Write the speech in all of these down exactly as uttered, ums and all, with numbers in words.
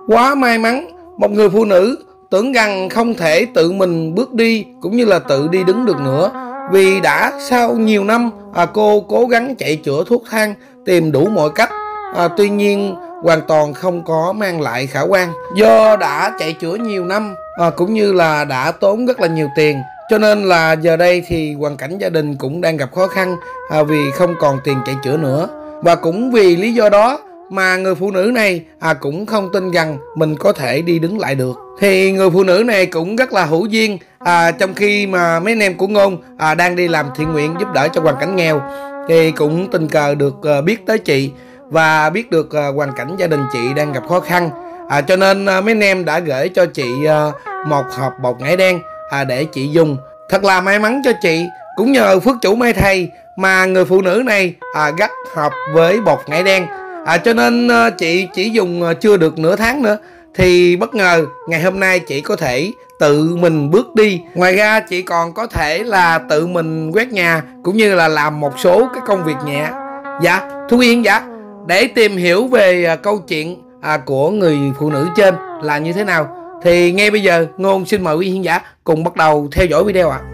Quá may mắn, một người phụ nữ tưởng rằng không thể tự mình bước đi cũng như là tự đi đứng được nữa, vì đã sau nhiều năm à, cô cố gắng chạy chữa thuốc thang, tìm đủ mọi cách, à, tuy nhiên hoàn toàn không có mang lại khả quan. Do đã chạy chữa nhiều năm à, cũng như là đã tốn rất là nhiều tiền, cho nên là giờ đây thì hoàn cảnh gia đình cũng đang gặp khó khăn à, vì không còn tiền chạy chữa nữa. Và cũng vì lý do đó mà người phụ nữ này à, cũng không tin rằng mình có thể đi đứng lại được. Thì người phụ nữ này cũng rất là hữu duyên, à, trong khi mà mấy anh em của Ngôn à, đang đi làm thiện nguyện giúp đỡ cho hoàn cảnh nghèo, thì cũng tình cờ được à, biết tới chị và biết được à, hoàn cảnh gia đình chị đang gặp khó khăn, à, cho nên à, mấy anh em đã gửi cho chị à, một hộp bột ngải đen à, để chị dùng. Thật là may mắn cho chị, cũng nhờ phước chủ may thầy mà người phụ nữ này à, gắt hợp với bột ngải đen, à, cho nên à, chị chỉ dùng à, chưa được nửa tháng nữa thì bất ngờ ngày hôm nay chị có thể tự mình bước đi. Ngoài ra chị còn có thể là tự mình quét nhà cũng như là làm một số cái công việc nhẹ. Dạ Thu Yên, dạ để tìm hiểu về à, câu chuyện à, của người phụ nữ trên là như thế nào thì ngay bây giờ Ngôn xin mời quý khán giả cùng bắt đầu theo dõi video ạ. À.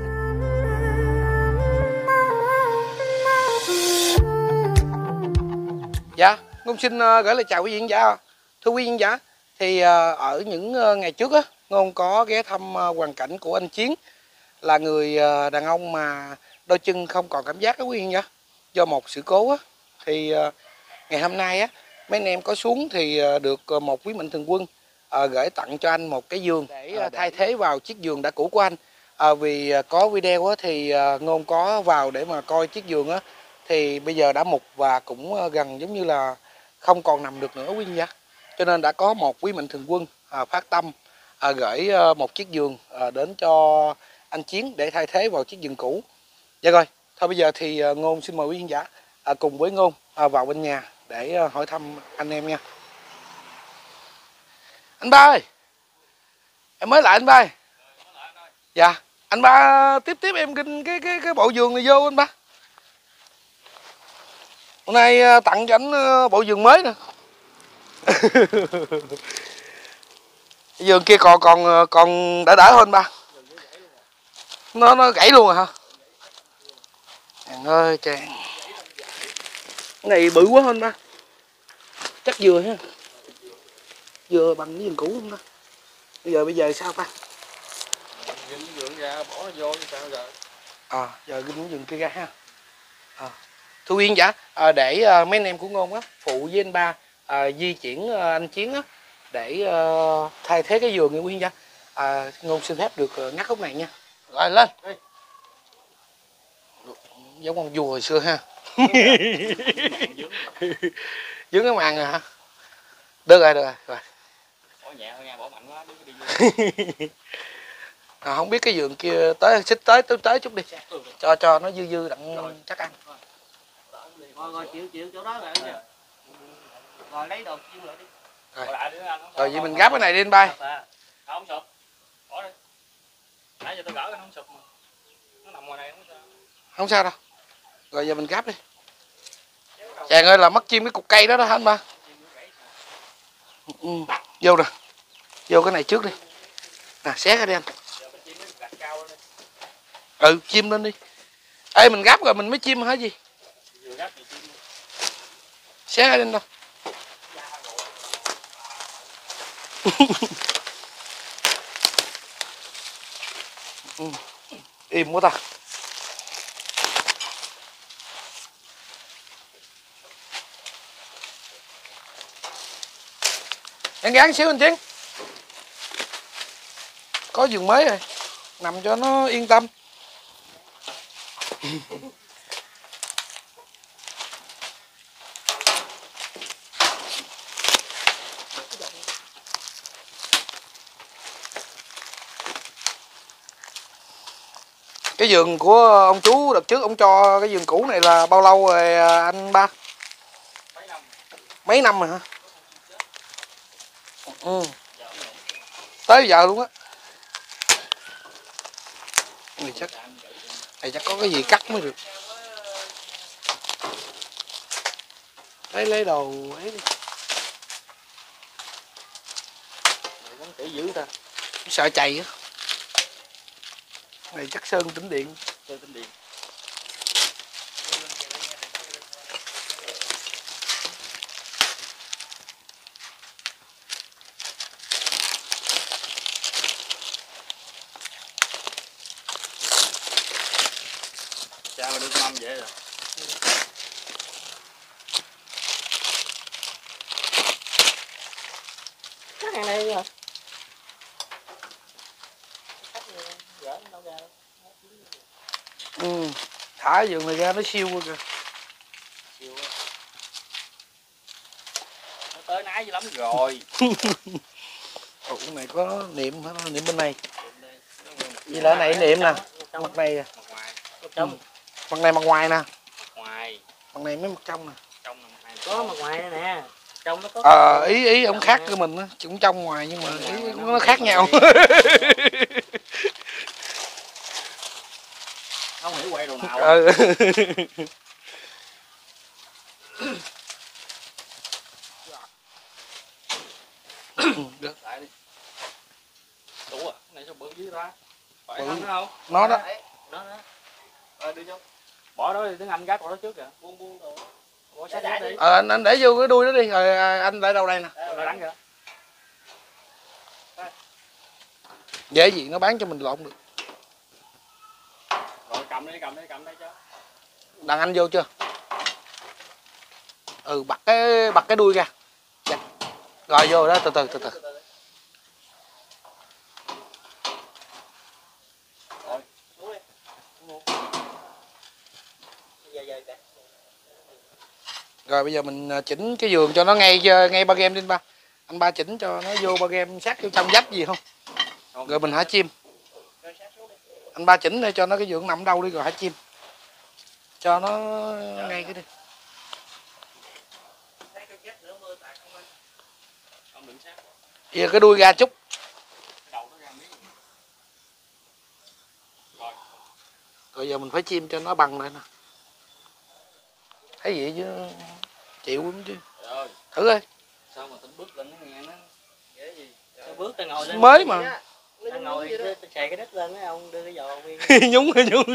Dạ, Ngôn xin uh, gửi lời chào quý vị khán giả. Thưa quý vị khán giả, thì uh, ở những uh, ngày trước á, Ngôn có ghé thăm uh, hoàn cảnh của anh Chiến, là người uh, đàn ông mà đôi chân không còn cảm giác đó quý vị khán giả, do một sự cố á. Thì uh, ngày hôm nay á, mấy anh em có xuống thì uh, được uh, một quý mạnh thường quân uh, gửi tặng cho anh một cái giường để uh, thay thế vào chiếc giường đã cũ của anh. Uh, vì uh, có video á, thì uh, Ngôn có vào để mà coi chiếc giường á, thì bây giờ đã mục và cũng gần giống như là không còn nằm được nữa quý vị nhá. Cho nên đã có một quý mạnh thường quân à, phát tâm à, gửi à, một chiếc giường à, đến cho anh Chiến để thay thế vào chiếc giường cũ. Dạ rồi, thôi bây giờ thì à, Ngôn xin mời quý khán giả à, cùng với Ngôn à, vào bên nhà để à, hỏi thăm anh em nha. Anh ba ơi, em mới lại anh ba ơi. Dạ, anh ba tiếp tiếp em cái cái cái, cái bộ giường này vô anh ba. Hôm nay tặng cho anh bộ giường mới nè. Giường kia còn còn còn đỡ đỡ hơn ba. Nó nó gãy luôn rồi hả? Chàng ơi chàng. Cái này bự quá hơn ba. Chắc vừa ha. Vừa bằng cái giường cũ không ta? Bây giờ bây giờ sao ta? Ginh giường ra bỏ nó vô sao giờ? À giờ ginh cái giường kia ra ha. À. Thưa quý khán giả, à, để à, mấy anh em của Ngôn á phụ với anh ba à, di chuyển à, anh Chiến á để à, thay thế cái giường nha quý khán giả. À, Ngôn xin phép được uh, ngắt khúc này nha. Rồi lên. Giống con vua hồi xưa ha. Dướng cái màn rồi hả? Được rồi, được rồi. Rồi. Bỏ nhẹ thôi nha, bỏ mạnh quá đi đi. À, không biết cái giường kia tới xích tới tới tới chút đi. Cho cho nó dư dư đặng rồi. Chắc ăn. Rồi rồi chịu chịu chỗ đó lại nha. Rồi lấy đồ chiên lại đi. Rồi. Rồi vậy mình gắp cái này đi anh bay. Không sụp. Bỏ đi. Nãy giờ tôi gỡ nó không sụp mà. Nó nằm ngoài này không sao. Không sao đâu. Rồi giờ mình gắp đi. Chàng ơi là mất chim cái cục cây đó đó hả anh ba? Ừ. Vô nè. Vô cái này trước đi. Nè xé ra đi anh. Ừ chim lên đi. Ê mình gắp rồi mình mới chim hả gì? Xé ra đi anh đâu. Ừ. Im quá ta. Em gán xíu anh Chiến. Có giường mới rồi. Nằm cho nó yên tâm. Cái giường của ông chú đợt trước ông cho cái giường cũ này là bao lâu rồi anh ba? Mấy năm. Mấy năm rồi hả? Ừ. Tới giờ luôn á. Này chắc này chắc có cái gì cắt mới được. Lấy lấy đồ ấy đi. Vẫn kỹ dữ ta. Sợ chày á. Này chắc sơn tĩnh điện. Sơn tĩnh điện. Sao mà được năm vậy rồi. Cái hàng này hả? Ừ. Thả giường này ra nó siêu quá kìa. Siêu quá. Nó tới nái dữ lắm rồi. Ủa cái này có niệm hả? Niệm bên này. Vì là này niệm nè. Mặt này. Mặt ngoài. Trong. Ừ. Mặt này mặt ngoài nè. Mặt ngoài. Mặt này mới mặt trong nè. Trong là mặt ngoài. Có mặt ngoài đây nè. Trong nó có. Ờ à, ý ý ông khác với mình á, cũng trong ngoài nhưng mà ý nó khác nhau. Không hiểu quay đồ nào. Ừ. Được. Lại đi. Đủ à, cái này sao bự dữ ra. Phải Ừ. không không? Nó đó. Đó đó. Ờ đưa cho. Bỏ đó đi, tiếng Anh gác vào đó trước kìa. Buông buông đồ. Bỏ sát đó đi. Ờ anh, anh để vô cái đuôi đó đi, rồi anh để đâu đây nè. Rồi đánh kìa. Dễ gì nó bán cho mình lộn được. Rồi cầm đi, cầm đi, cầm đây cho. Đằng anh vô chưa? Ừ bật cái bật cái đuôi ra. Dạ. Rồi vô đó từ từ từ từ. Rồi. Rồi bây giờ mình chỉnh cái giường cho nó ngay ngay ba game đi ba. Anh ba chỉnh cho nó vô ba game sát vô trong vách gì không? Rồi mình hả chim. Anh ba chỉnh để cho nó cái giường nằm đâu đi rồi hả chim. Cho nó ngay cái đi. Giờ cái đuôi ra chút. Rồi giờ mình phải chim cho nó bằng lại nè. Thấy vậy chứ chịu lắm chứ. Thử ơi. Sao mà tính bước lên nó nghe nó dễ gì. Sao bước ta ngồi lên. Mới mà. Ta ngồi ta xè cái đít lên mấy ông đưa cái giò nguyên. Nhúng rồi nhúng.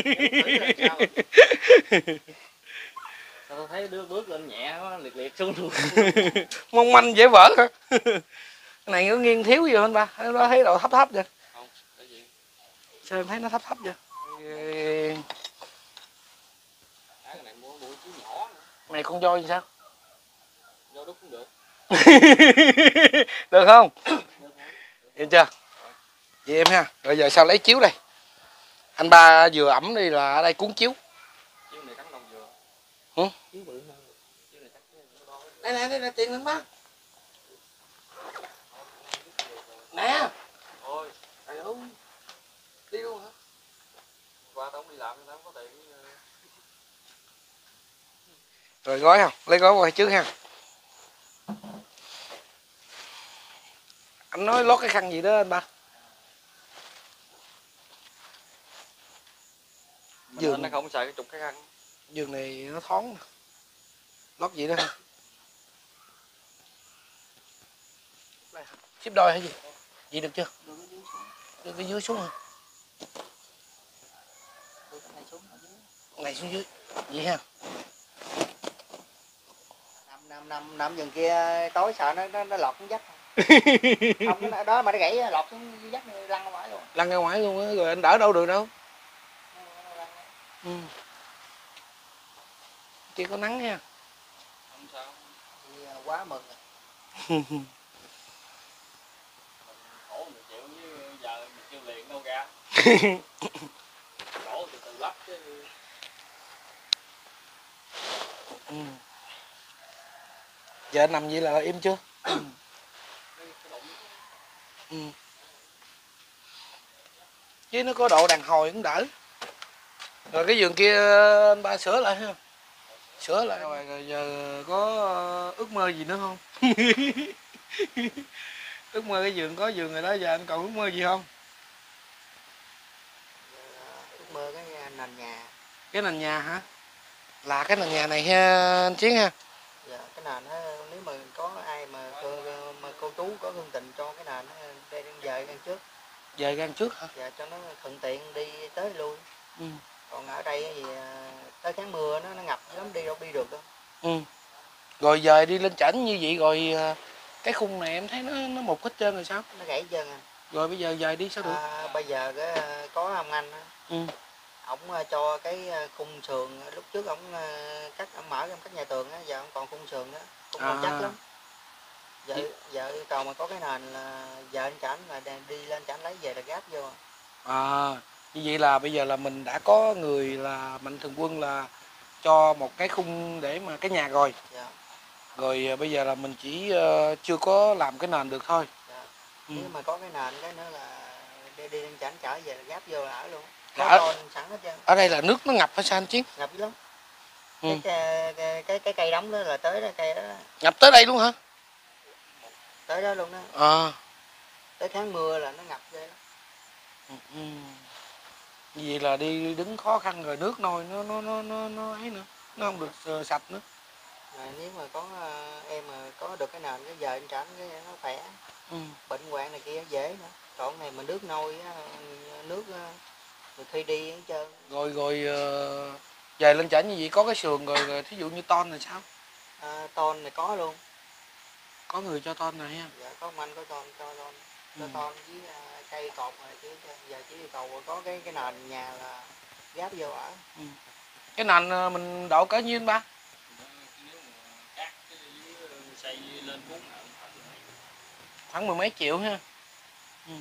Sao tôi thấy đứa bước lên nhẹ quá liệt liệt xuống luôn. Mong manh dễ vỡ hả? Cái này nó nghiêng thiếu gì không ba? Nó thấy độ thấp thấp vậy. Không, cái gì? Sao em thấy nó thấp thấp vậy? Cái này mua bụi chứ nhỏ nữa. Này con voi thì sao? Vô đúc cũng được. Được không? Em chưa? Vậy em ha. Rồi giờ sao lấy chiếu đây? Anh ba vừa ẩm đi là ở đây cuốn chiếu. Chiếu này cắn đồng vừa. Hử? Chiếu bự hơn. Chiếu này cắn nó đo. Đây nè, đây là tiền lên ba. Nè. Thôi, Trời ơi. Đi luôn hả? qua tao không đi làm tao không có tiền. Rồi gói không? Lấy gói qua trước ha. Anh nói lót cái khăn gì đó anh ba. Giường nó không xài cái trục cái khăn. Giường này nó thoáng. Lót gì đó ha. Xếp đôi hay gì? Vậy được chưa? Đưa cái dưới xuống hả? Đưa cái này xuống ở dưới. Này xuống dưới. Vậy ha. Nằm nằm nằm nằm giường kia tối sợ nó nó, nó lọt xuống vách. Không cái đó mà nó gãy lọt xuống vách lăn ra ngoài luôn. Lăn ra ngoài luôn á, rồi anh đỡ đâu được đâu. Ừ. Chỉ có nắng nha. Không sao. Thì quá mừng. Khổ mình chịu chứ giờ mình kêu liền đâu ra. Khổ từ từ lắp chứ. Ừ. Giờ anh nằm vậy là im chưa? Ừ. Chứ nó có độ đàn hồi cũng đỡ. Rồi cái giường kia anh ba sửa lại ha. Sửa lại rồi, rồi giờ có ước mơ gì nữa không? Ước mơ cái giường có giường rồi đó, giờ anh còn ước mơ gì không? Ước mơ cái nền nhà. Cái nền nhà hả? Là cái nền nhà này ha anh Chiến ha. Dạ, cái nền đó, nếu mà có ai mà cô, mà cô chú có hương tình cho cái nền đó, để Về gan trước hả? Dạ, cho nó thuận tiện đi tới lui. Ừ. Còn ở đây thì tới tháng mưa nó nó ngập lắm, đi đâu đi được đâu. Ừ. Rồi giờ đi lên trển như vậy rồi cái khung này em thấy nó nó mục hết trơn rồi sao? Nó gãy trơn à. Rồi bây giờ về đi sao được? À, bây giờ cái có ông anh á. Ừ. Ổng cho cái khung sườn, lúc trước ổng cắt, ổng mở ổng cắt nhà tường á, giờ ổng còn khung sườn đó, khung à. chắc lắm. Giờ giờ yêu cầu mà có cái nền là giờ anh Chảnh là đi lên Chảnh lấy về là gáp vô. À, như vậy là bây giờ là mình đã có người là Mạnh Thường Quân là cho một cái khung để mà cái nhà rồi. Dạ. Rồi bây giờ là mình chỉ uh, chưa có làm cái nền được thôi. Dạ. Ừ. Nếu mà có cái nền cái nữa là đi đi lên Chảnh trở về là gáp vô là ở luôn. Có ở, tôn sẵn hết trơn. Ở đây là nước nó ngập hay sao anh Chiến? Ngập dữ lắm. Ừ. Cái, cái cái cái cây đóng đó là tới đó, cây đó. Ngập tới đây luôn hả? Tới đó luôn đó. À. Tới tháng mưa là nó ngập vậy đó. Ừ. Ừ. Như vậy là đi đứng khó khăn rồi, nước nôi nó nó nó nó nó ấy nữa, nó không được uh, sạch nữa. Rồi nếu mà có uh, em mà có được cái nền cái giờ anh Chảnh cái nó khỏe. Ừ. Bệnh hoạn này kia dễ nữa. Còn này mà nước nôi nước uh, khi đi hết trơn. Rồi rồi uh, về lên trển như vậy có cái sườn rồi, rồi thí dụ như ton là sao? À, ton này có luôn. Có người cho ton này ha? Dạ, có ông anh có ton cho ton. Cho Ừ. ton với uh, cây cột này chứ giờ chỉ yêu cầu có cái cái nền nhà là gáp vô ở. Ừ. Cái nền mình độ cỡ nhiêu anh ba? Xây lên cuốn Khoảng mười mấy triệu ha. Ừ.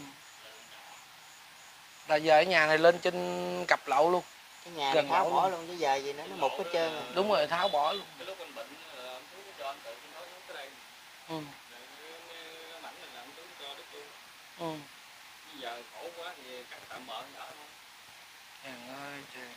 Là giờ ở nhà này lên trên cặp lậu luôn. Cái nhà này tháo bỏ luôn. luôn chứ giờ gì nữa nó mục hết trơn rồi. Đúng rồi, tháo bỏ luôn. Cái lúc anh bệnh là ông Tú cho anh tự nói tới đây. Ừ. Cái mảnh này là ông Tú cho đứt luôn. Ừ. Bây giờ khổ quá thì cắt tạm bợ đỡ không? Chàng ơi chàng.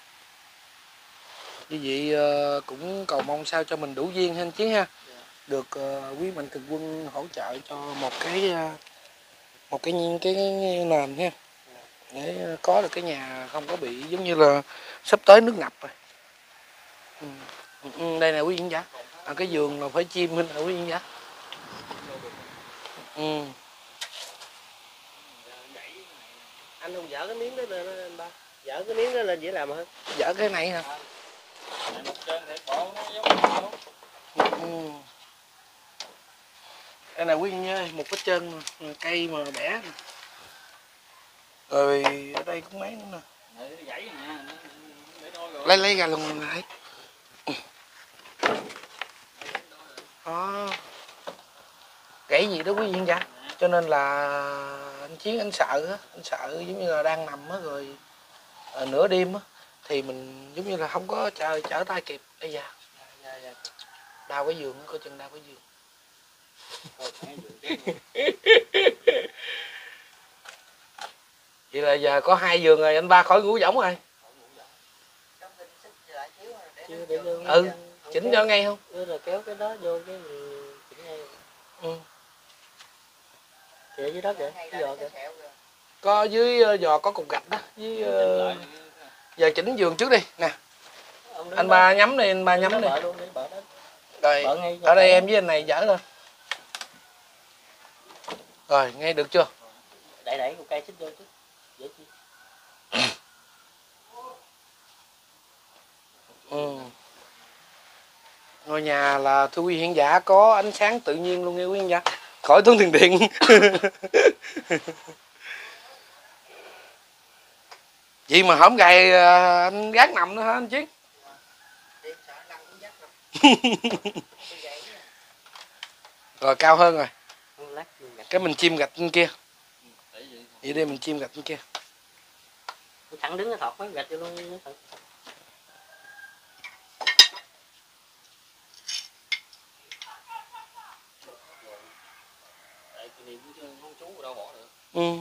Như vậy uh, cũng cầu mong sao cho mình đủ duyên ha anh Chiến ha. Được uh, quý Mạnh Thường Quân hỗ trợ cho một cái uh, một cái cái, cái nền ha, để có được cái nhà không có bị giống như là sắp tới nước ngập rồi. Ừ. Ừ, đây nè quý khán giả, à, cái giường là phải chim hơn nè quý khán giả. Ừ. Anh không dỡ cái miếng đó lên anh ba, dỡ cái miếng đó lên dễ làm hơn. Dỡ cái này hả? Một trên để bộ nó giống Ừ. Đây là quý khán giả, một cái chân cây mà bẻ nè. Rồi ở đây cũng mấy nữa nè. Lấy lấy ra luôn này. Đó. Gãy gì đó quý vị dạ. Cho nên là anh Chiến anh sợ á, anh sợ giống như là đang nằm á rồi à, nửa đêm á thì mình giống như là không có chờ trở tay kịp. Bây giờ đau cái giường, coi chừng đau cái giường. Vậy là giờ có hai giường rồi, anh ba khỏi ngủ võng rồi. Ừ, chỉnh cho ngay không? Ừ, rồi kéo cái đó vô cái chỉnh ngay. Ừ. Kìa dưới đất vậy, cái giò kìa. Có dưới uh, giò có cục gạch đó, với uh, giờ chỉnh giường trước đi nè. Anh ba nhắm đi, anh ba nhắm đi. Rồi, ở đây em với anh này dỡ lên. Rồi, ngay được chưa? Đẩy đẩy một cây xích vô chứ. Dễ chi. Ừ. Ngôi nhà là thưa quý khán giả có ánh sáng tự nhiên luôn nghe quý khán giả, khỏi tốn tiền điện. Vậy mà hổng gầy anh gác nằm nữa hả anh Chiến? Rồi cao hơn rồi. Cái mình chim gạch bên kia. Vậy đi mình chim gạch bên kia. Thẳng đứng nó thọt mấy gạch vô luôn. con chú đâu bỏ được. Ừ.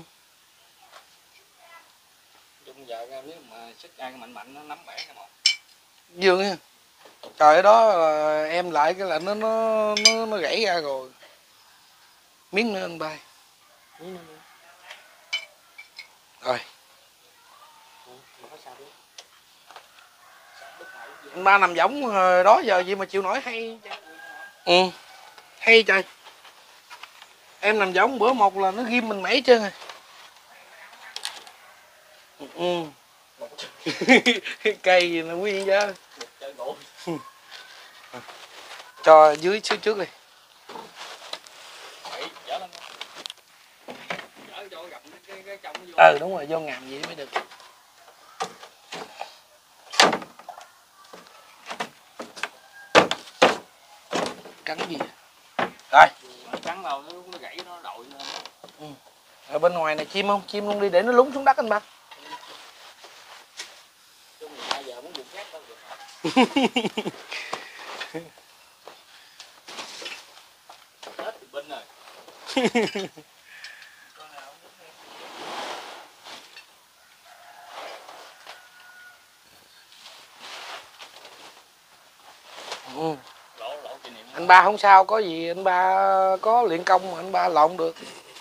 Chung giờ ra nếu mà sức ai mạnh mạnh nó nắm bẻ cái một. Dương á. Trời ơi đó là em lại cái là nó nó nó nó gãy ra rồi. Miếng nữa anh bay. Rồi. Anh ba nằm võng đó giờ gì mà chịu nổi hay. Ừ. Hay trời. Em nằm võng bữa một là nó ghim mình mẩy trơn rồi. Ừ. Cây gì nó nguyên chứ. Cho dưới xíu trước đi. Ừ đúng rồi, vô ngàm vậy mới được. Cắn gì rồi cắn đâu nó gãy nó đội lên. Ừ. Ở bên ngoài này chim không? Chim luôn đi để nó lún xuống đất anh ba. Giờ muốn dùng khác đâu được. Hết thì binh rồi. Ừ. Lỗ, lỗ kỷ niệm. Anh ba không sao, có gì anh ba có luyện công mà anh ba lộn được.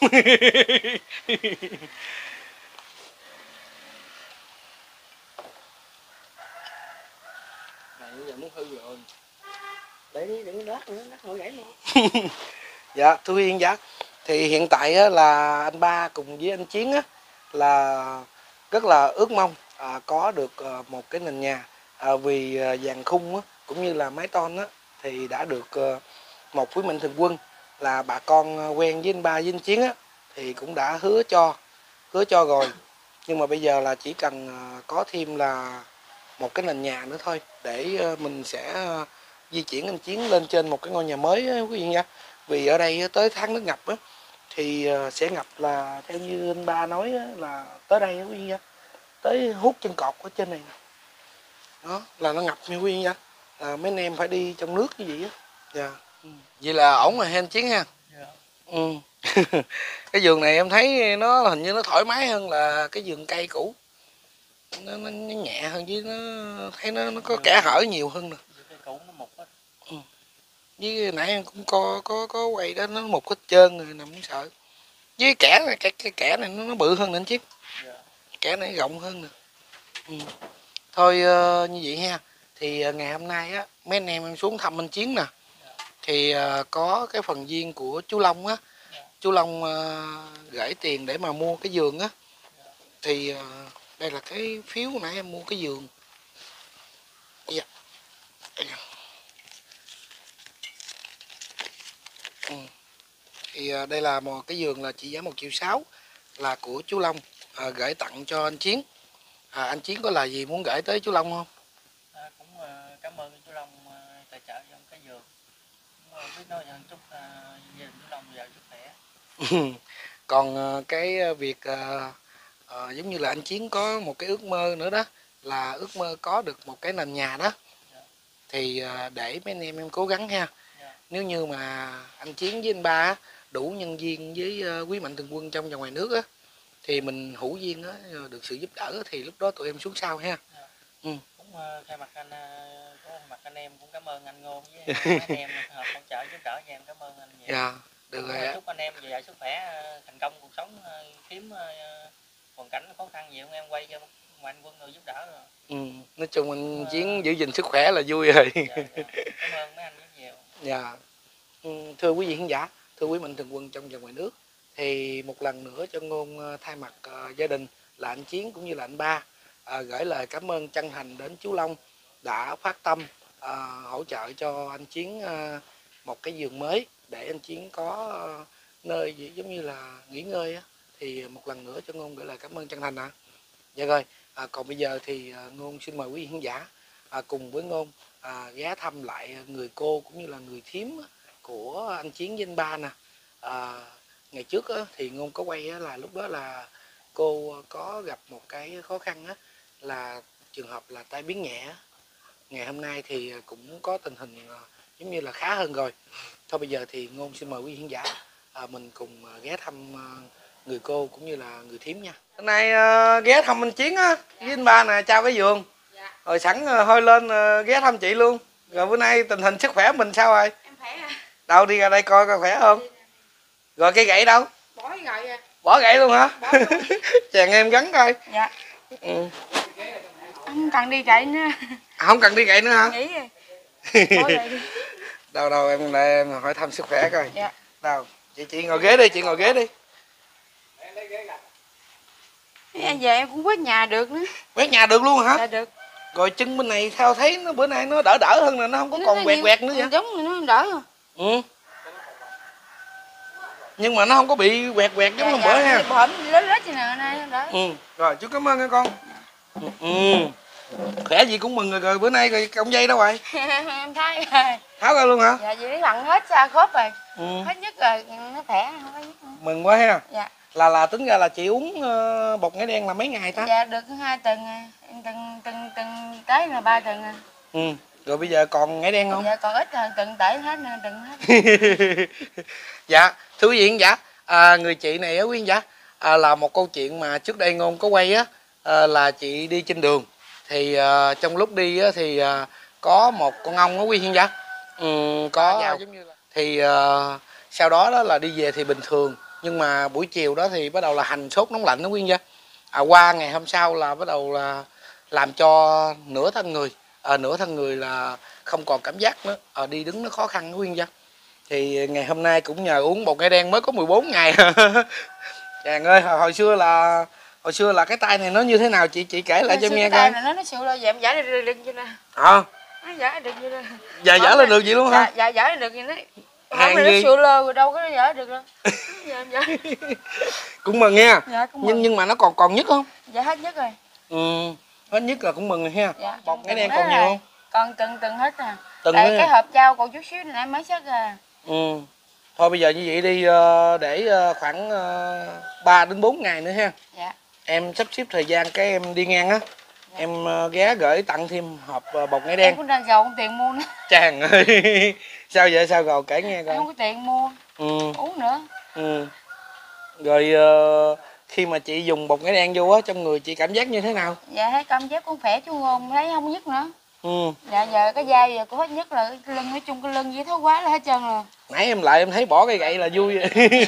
Này giờ muốn hư rồi. Để đi, đừng lát nữa, lát nữa gãy luôn. Dạ thưa Yên dạ, thì hiện tại á, là anh ba cùng với anh Chiến á, là rất là ước mong à, có được à, một cái nền nhà à, vì à, dàn khung á, cũng như là mái tôn á, thì đã được à, một quý mạnh thường quân là bà con quen với anh ba với anh Chiến á, thì cũng đã hứa cho hứa cho rồi, nhưng mà bây giờ là chỉ cần à, có thêm là một cái nền nhà nữa thôi để à, mình sẽ à, di chuyển anh Chiến lên trên một cái ngôi nhà mới á, quý vị nha. Vì ở đây tới tháng nước ngập á, thì sẽ ngập là theo như anh ba nói á, là tới đây quý vị nha, tới hút chân cọt ở trên này đó là nó ngập nha quý vị nha, là mấy anh em phải đi trong nước như vậy á. Dạ. Ừ. Vậy là ổn rồi hen Chiến ha. Dạ. Ừ. Cái vườn này em thấy nó hình như nó thoải mái hơn là cái vườn cây cũ, nó, nó, nó nhẹ hơn, với nó thấy nó nó có kẽ hở nhiều hơn nè. Cây cũ nó mục hết. Ừ. Với nãy em cũng có có có quay đó, nó một hết trơn rồi nằm sợ. Với kẻ này, cái, cái kẻ này nó, nó bự hơn nữa anh Chiếc. Yeah. Kẻ này rộng hơn nè. Ừ. Thôi uh, như vậy ha. Thì uh, ngày hôm nay á, mấy anh em em xuống thăm anh Chiến nè. Yeah. Thì uh, có cái phần viên của chú Long á. Yeah. Chú Long uh, gửi tiền để mà mua cái giường á. Yeah. Thì uh, đây là cái phiếu nãy em mua cái giường. Dạ. Yeah. Ừ. Thì uh, đây là một cái giường là trị giá một triệu sáu, là của chú Long à, gửi tặng cho anh Chiến. À, anh Chiến có lời gì muốn gửi tới chú Long không? À, cũng uh, cảm ơn chú Long uh, tài trợ cho cái giường. Cũng, uh, biết nói hơn chúc uh, gia đình chú Long giờ sức khỏe. Còn uh, cái việc uh, uh, giống như là anh Chiến có một cái ước mơ nữa đó, là ước mơ có được một cái nền nhà đó. Yeah. Thì uh, để mấy anh em em cố gắng ha. Yeah. Nếu như mà anh Chiến với anh ba đủ nhân viên với uh, quý mạnh thường quân trong và ngoài nước á, thì mình hữu duyên á, được sự giúp đỡ thì lúc đó tụi em xuống sau ha. Dạ. Ừ. Cũng uh, thay mặt anh uh, thay mặt anh em cũng cảm ơn anh Ngô với mấy anh em uh, hỗ trợ giúp đỡ cho em, cảm ơn anh nhiều. Dạ, được cũng, rồi. Uh, chúc anh em về sức khỏe, uh, thành công cuộc sống, uh, kiếm uh, hoàn cảnh khó khăn nhiều em quay cho mạnh quân rồi giúp đỡ rồi. Ừ. Nói chung anh uh, Chiến giữ gìn sức khỏe là vui rồi. Dạ, dạ. Cảm ơn mấy anh rất nhiều. Dạ. Ừ, thưa quý vị khán giả, thưa quý mạnh thường quân trong và ngoài nước, thì một lần nữa cho Ngôn thay mặt uh, gia đình là anh Chiến cũng như là anh ba uh, gửi lời cảm ơn chân thành đến chú Long đã phát tâm uh, hỗ trợ cho anh Chiến uh, một cái giường mới để anh Chiến có uh, nơi giống như là nghỉ ngơi á. Thì một lần nữa cho Ngôn gửi lời cảm ơn chân thành ạ. À. Dạ rồi, à, còn bây giờ thì uh, Ngôn xin mời quý vị khán giả uh, cùng với Ngôn uh, ghé thăm lại người cô cũng như là người thím của anh Chiến với anh ba nè. À, ngày trước á, thì Ngôn có quay á, là lúc đó là cô có gặp một cái khó khăn á, là trường hợp là tai biến nhẹ. Ngày hôm nay thì cũng có tình hình giống như là khá hơn rồi. Thôi bây giờ thì Ngôn xin mời quý khán giả à, mình cùng ghé thăm người cô cũng như là người thím nha. Hôm nay uh, ghé thăm anh Chiến á, với anh ba nè, trao cái giường. Dạ. Rồi sẵn uh, hơi lên uh, ghé thăm chị luôn. Rồi bữa nay tình hình sức khỏe mình sao rồi? Em khỏe à. Đâu đi ra đây coi coi khỏe không? Rồi cây gậy đâu? Bỏ cái gậy à. Bỏ gậy luôn hả? Bỏ luôn. Chàng em gắn coi. Dạ. Ừ. Không cần đi gậy nữa. À, không cần đi gậy nữa hả? Nghỉ rồi. Bỏ gậy đi. Đâu đâu em lại em hỏi thăm sức khỏe coi. Dạ. Đâu, chị chị ngồi ghế đi, chị ngồi ghế đi. Giờ em cũng quét nhà được nữa. Quét nhà được luôn hả? Dạ được. Rồi chân bên này theo thấy nó bữa nay nó đỡ đỡ hơn rồi, nó không có còn quẹt quẹt nữa vậy? Giống rồi, nó đỡ rồi. Ừ. Nhưng mà nó không có bị quẹt quẹt giống hôm dạ, bữa ha. Bỏm lớn lớn như nào nay đó. Ừ. Rồi chú cảm ơn nha con. Ừ. ừ. Khỏe gì cũng mừng rồi, rồi bữa nay rồi cọng dây đâu rồi? Em thấy rồi. Tháo ra luôn hả? Dạ chị đi lặn hết xa khớp rồi. Ừ. Hết nhất rồi, nó khỏe không có nhất nữa. Mừng quá ha. Dạ. Là là tính ra là chị uống uh, bột nghệ đen là mấy ngày ta? Dạ được hai tuần à. Từng từng từng tới là ba tuần à. Ừ. Rồi bây giờ còn nghệ đen không? Dạ còn ít rồi, tuần tới hết nè, tuần hết. Dạ, thưa quý vị khán giả, à, người chị này á quý khán giả, à, là một câu chuyện mà trước đây Ngôn có quay á, à, là chị đi trên đường thì à, trong lúc đi á thì à, có một con ong á quý khán giả, ừ, có à, giống như là thì à, sau đó đó là đi về thì bình thường, nhưng mà buổi chiều đó thì bắt đầu là hành sốt nóng lạnh đó quý khán giả. À, qua ngày hôm sau là bắt đầu là làm cho nửa thân người, à, nửa thân người là không còn cảm giác nữa, à, đi đứng nó khó khăn đó quý khán giả. Thì ngày hôm nay cũng nhờ uống bột nghệ đen mới có mười bốn ngày. Chàng ơi, hồi, hồi xưa là hồi xưa là cái tay này nó như thế nào chị chị kể lại cho em nghe coi. Nó nó xịu lên, dạ em giải được được như nè. À. Nó giải được như nè. Dạ giải lên được vậy luôn hả? Dạ, dạ giải được như đấy. Hàng Không, nó gì? xịu lơ rồi đâu có nó giải được đâu. Dạ em giải. Cũng mừng nha. Dạ cũng mừng. Nhưng nhưng mà nó còn còn nhất không? Dạ hết nhất rồi. Ừ, hết nhất là cũng mừng rồi ha. Dạ, bột nghệ đen còn nhiều không? Còn từng từng hết à. Từng Tại nữa cái ha. hộp trao còn chút xíu nãy mới xất à. Ừ. Thôi bây giờ như vậy đi, ờ, để ờ, khoảng ờ, ba đến bốn ngày nữa ha. Dạ. Em sắp xếp thời gian cái em đi ngang á. Dạ. Em ờ, ghé gửi tặng thêm hộp ờ, bột nghệ đen. Em cũng đang giàu không tiền mua nữa. Chàng ơi. Sao vậy, sao rồi kể nghe coi. Em không có tiền mua. Ừ. Uống nữa. Ừ. Rồi ờ, khi mà chị dùng bột nghệ đen vô á, trong người chị cảm giác như thế nào? Dạ thấy cảm giác cũng khỏe chú Ngôn, thấy không nhức nữa. Ừ. Dạ giờ cái da giờ cũng hết nhất là cái lưng, nói chung cái lưng với thói quá là hết trơn rồi. Nãy em lại em thấy bỏ cây gậy là vui.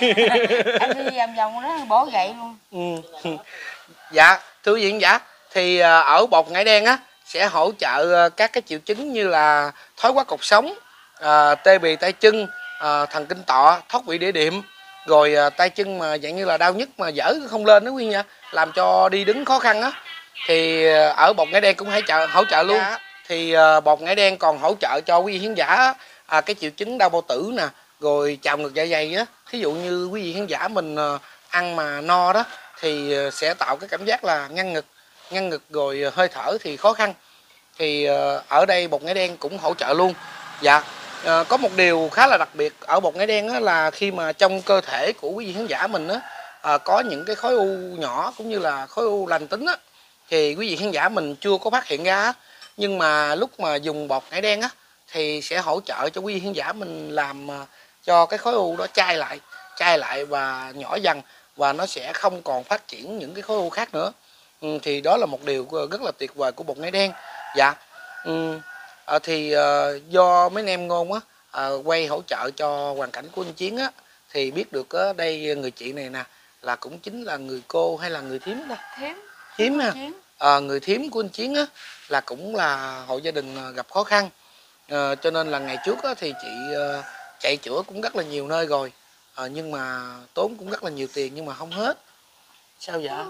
Em đi vòng vòng đó bỏ gậy luôn. Ừ. Dạ, thưa quý vị khán giả, thì ờ, ở bột nghệ đen á sẽ hỗ trợ các cái triệu chứng như là thoái hóa cột sống, à, tê bì tay chân, à, thần kinh tọa, thoát vị đĩa điểm, rồi à, tay chân mà dạng như là đau nhức mà dở không lên đó quý vị nha, làm cho đi đứng khó khăn á, thì ở bột nghệ đen cũng hỗ trợ hỗ trợ luôn. Dạ. Thì à, bột nghệ đen còn hỗ trợ cho quý vị khán giả à, cái triệu chứng đau bao tử nè, rồi trào ngược dạ dày á, thí dụ như quý vị khán giả mình à, ăn mà no đó thì sẽ tạo cái cảm giác là ngăn ngực ngăn ngực rồi hơi thở thì khó khăn, thì ở đây bột nghệ đen cũng hỗ trợ luôn. Dạ, à, có một điều khá là đặc biệt ở bột nghệ đen á, là khi mà trong cơ thể của quý vị khán giả mình á, à, có những cái khối u nhỏ cũng như là khối u lành tính á, thì quý vị khán giả mình chưa có phát hiện ra á, nhưng mà lúc mà dùng bột nghệ đen á thì sẽ hỗ trợ cho quý vị khán giả mình làm cho cái khối u đó chai lại chai lại và nhỏ dần, và nó sẽ không còn phát triển những cái khối u khác nữa. Ừ, thì đó là một điều rất là tuyệt vời của bột nghệ đen. Dạ. Ừ, à, thì à, do mấy anh em Ngôn á à, quay hỗ trợ cho hoàn cảnh của anh Chiến á, thì biết được á, đây người chị này nè là cũng chính là người cô hay là người thím đó. Thím. Thím ha. À, người thím của anh Chiến á là cũng là hộ gia đình gặp khó khăn. À, cho nên là ngày trước á, thì chị à, chạy chữa cũng rất là nhiều nơi rồi. À, nhưng mà tốn cũng rất là nhiều tiền nhưng mà không hết. Sao vậy?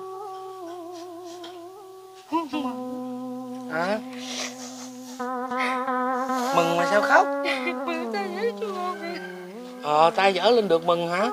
Hả? Mừng mà sao khóc? Ờ, tay dở lên được mừng hả?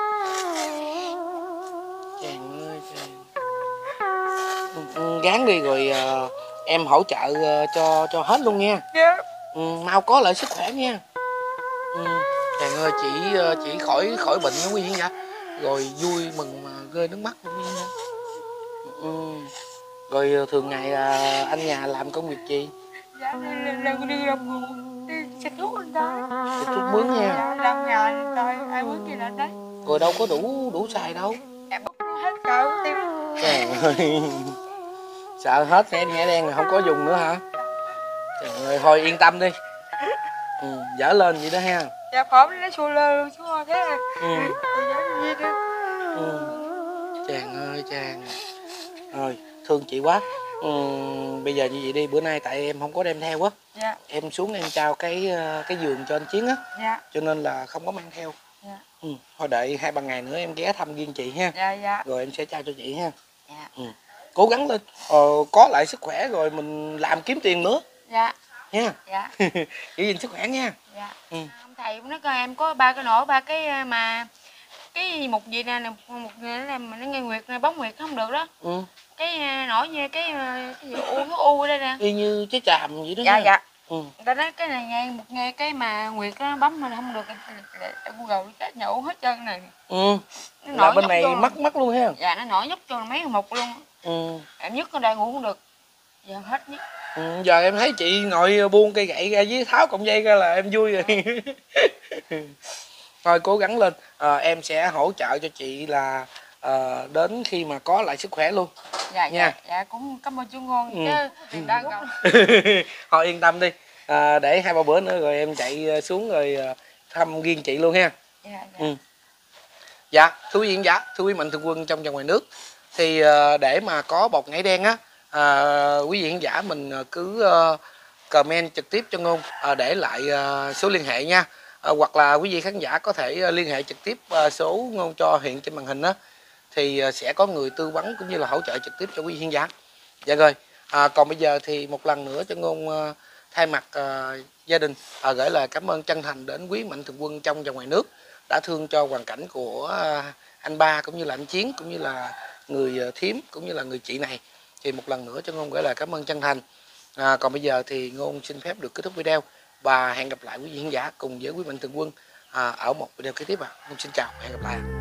Chàng ơi chàng. Ừ, gán đi rồi uh, em hỗ trợ uh, cho cho hết luôn nha. Dạ. Ừ, mau có lại sức khỏe nha. Ừ, chàng ơi chỉ uh, chỉ khỏi khỏi bệnh nó quý vị nha. Rồi vui mừng mà rơi nước mắt luôn nha. Ừ. Rồi thường ngày uh, anh nhà làm công việc gì? Dạ đi đi làm nguồn, đi xịt thuốc lên đó. Xịt thuốc mướn nha. Dạ, làm nhà rồi ai mướn gì lên đấy. Rồi đâu có đủ đủ xài đâu. Em bốc hết sợ tim. Trời ơi. Sợ hết nghe nghe đen rồi không có dùng nữa hả? Trời ơi thôi yên tâm đi. Ừ, dở lên vậy đó ha. Dạ phỏng nó xua lơ luôn xuống thế à. Ừ. Gì đó. Ừ. Chàng ơi chàng. Rồi thương chị quá. Ừ, bây giờ như vậy đi, bữa nay tại em không có đem theo á. Dạ. Em xuống em trao cái cái giường cho anh Chiến á. Dạ. Cho nên là không có mang theo. Dạ. Ừ, thôi đợi hai ba ngày nữa em ghé thăm riêng chị ha. Dạ dạ. Rồi em sẽ trao cho chị ha. Dạ. Ừ. Cố gắng lên, ờ, có lại sức khỏe rồi mình làm kiếm tiền nữa. Dạ. Nha. Dạ. Giữ gìn sức khỏe nha. Dạ. Ừ. Ông thầy nói coi em có ba cái nổi ba cái mà cái một gì nè, một người nó làm nó nghe nguyệt bóng nguyệt không được đó. Ừ. Cái nổi như cái cái gì u nó u ở đây nè. Y như trái tràm vậy đó. Dạ nha. dạ. Ừ. Người ta nói cái này nghe một nghe cái mà nguyệt nó bấm mình không được, u gầu cái nhậu hết trơn này. Ừ. Nó Là nổi bên này mắc mắc luôn ha. Dạ nó nổi nhúc cho mấy một luôn. Ừ. Em nhức ở đây ngủ không được. Giờ hết nhức. Ừ, giờ em thấy chị ngồi buông cây gậy ra với tháo cọng dây ra là em vui rồi. Thôi cố gắng lên, à, em sẽ hỗ trợ cho chị là à, đến khi mà có lại sức khỏe luôn. Dạ nha. Dạ, dạ cũng cảm ơn chú ngon Ừ. chứ tiền đang không. Thôi yên tâm đi, à, để hai ba bữa nữa rồi em chạy xuống rồi thăm riêng chị luôn ha. Dạ, dạ. Ừ. Dạ, thưa quý vị giả, thưa quý mạnh thường quân trong và ngoài nước, thì để mà có bột ngải đen á, à, quý vị khán giả mình cứ uh, comment trực tiếp cho Ngôn, uh, để lại uh, số liên hệ nha, uh, hoặc là quý vị khán giả có thể uh, liên hệ trực tiếp uh, số Ngôn cho hiện trên màn hình á, thì uh, sẽ có người tư vấn cũng như là hỗ trợ trực tiếp cho quý vị khán giả. Dạ rồi, à, còn bây giờ thì một lần nữa cho Ngôn uh, thay mặt uh, gia đình uh, gửi lời cảm ơn chân thành đến quý mạnh thường quân trong và ngoài nước đã thương cho hoàn cảnh của uh, anh Ba cũng như là anh Chiến cũng như là người uh, thím cũng như là người chị này. Thì một lần nữa cho Ngôn gửi lời cảm ơn chân thành. À, còn bây giờ thì Ngôn xin phép được kết thúc video và hẹn gặp lại quý vị khán giả cùng với quý mạnh thường quân à, ở một video kế tiếp. À. Ngôn xin chào và hẹn gặp lại.